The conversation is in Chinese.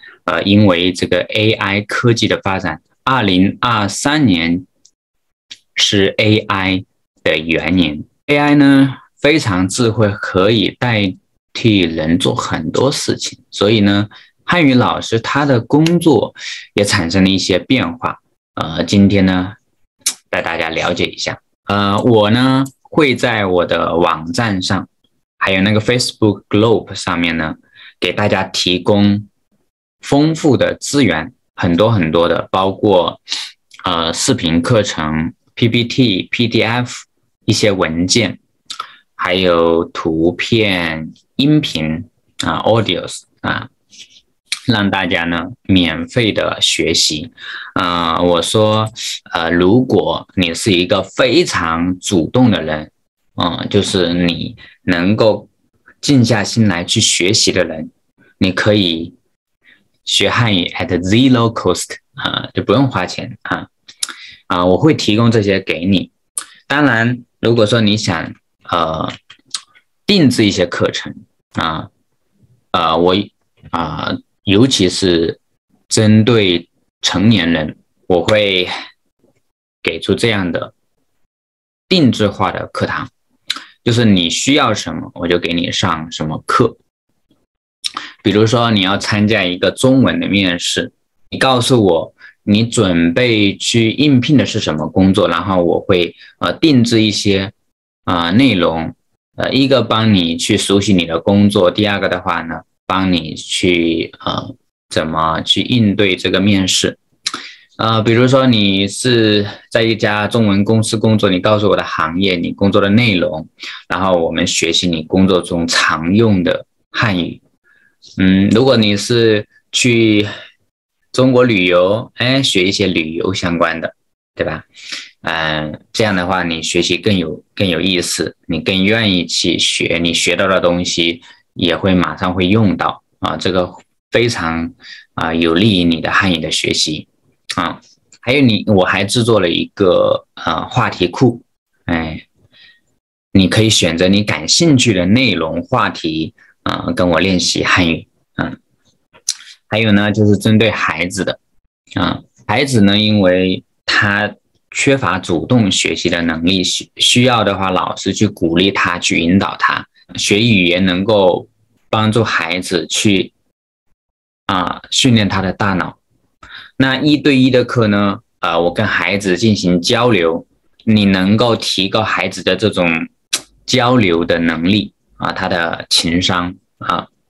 因为这个 AI 科技的发展，2023年是 AI 的元年。AI 呢非常智慧，可以代替人做很多事情，所以呢，汉语老师他的工作也产生了一些变化。今天呢带大家了解一下。我呢会在我的网站上，还有那个 Facebook Group 上面呢，给大家提供丰富的资源，很多的，包括视频课程、PPT、PDF 一些文件，还有图片、音频audios 让大家呢免费的学习。我说如果你是一个非常主动的人，就是你能够静下心来去学习的人，你可以学汉语 at zero cost 就不用花钱我会提供这些给你。当然，如果说你想定制一些课程尤其是针对成年人，我会给出这样的定制化的课堂，就是你需要什么，我就给你上什么课。比如说你要参加一个中文的面试，你告诉我你准备去应聘的是什么工作，然后我会定制一些内容，一个帮你去熟悉你的工作，第二个的话呢，帮你去怎么去应对这个面试。比如说你是在一家中文公司工作，你告诉我的行业，你工作的内容，然后我们学习你工作中常用的汉语。如果你是去中国旅游，学一些旅游相关的，对吧？这样的话你学习更有意思，你更愿意去学，你学到的东西也会马上会用到这个非常有利于你的汉语的学习还有我还制作了一个话题库，你可以选择你感兴趣的内容话题跟我练习汉语还有呢就是针对孩子的孩子呢，因为他缺乏主动学习的能力，需要的话老师去鼓励他，去引导他学语言，能够帮助孩子去训练他的大脑。那1对1的课呢，我跟孩子进行交流，你能够提高孩子的这种交流的能力他的情商